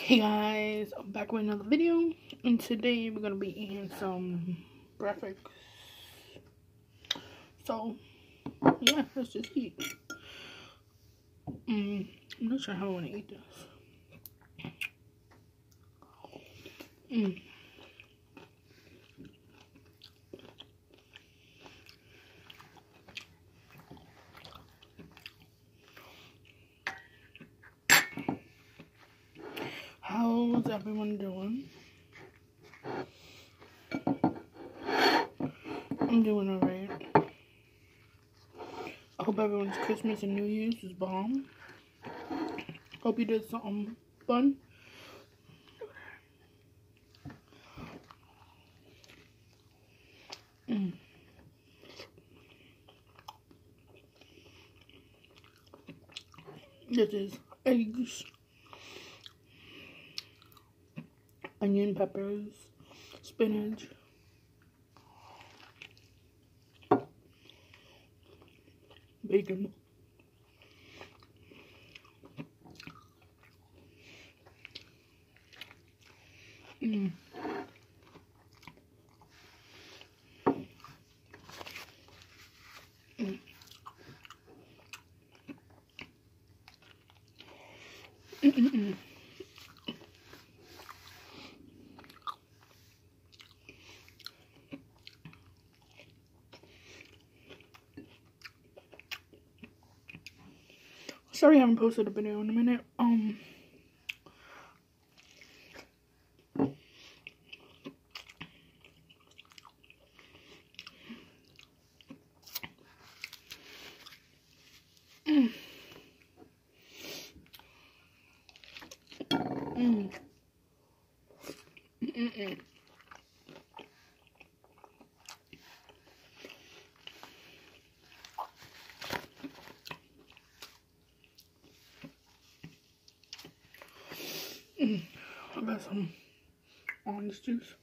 Hey guys, I'm back with another video, and today we're gonna be eating some breakfast. So yeah, let's just eat. I'm not sure how I want to eat this. How's everyone doing? I'm doing alright. I hope everyone's Christmas and New Year's is bomb. Hope you did something fun. This is eggs, onion, peppers, spinach, bacon, Sorry I haven't posted a video in a minute. I got some orange juice.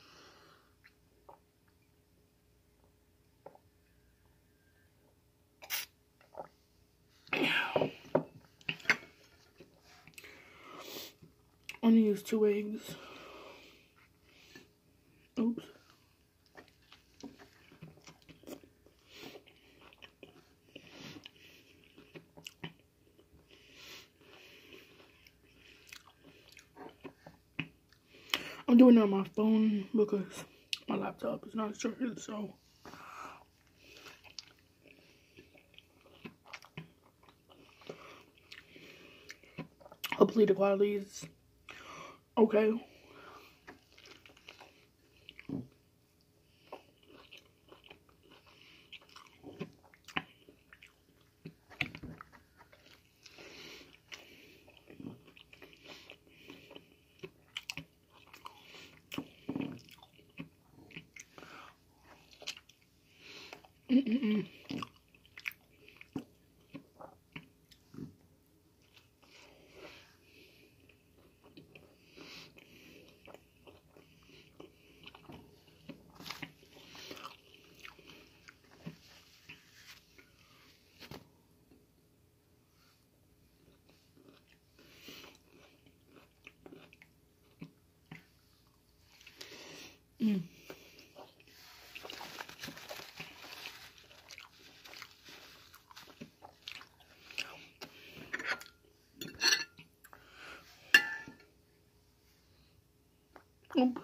Only use 2 eggs. Oops. I'm doing it on my phone because my laptop is not charged, so hopefully the quality is okay. Oop.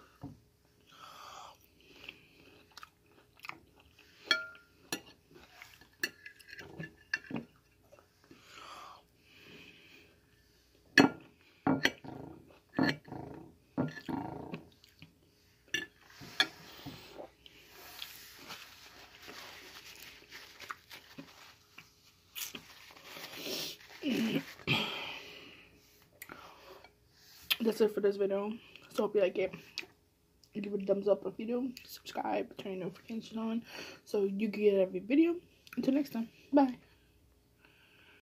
That's it for this video. So hope you like it. Give it a thumbs up if you do. Subscribe, turn your notifications on so you can get every video. Until next time, bye.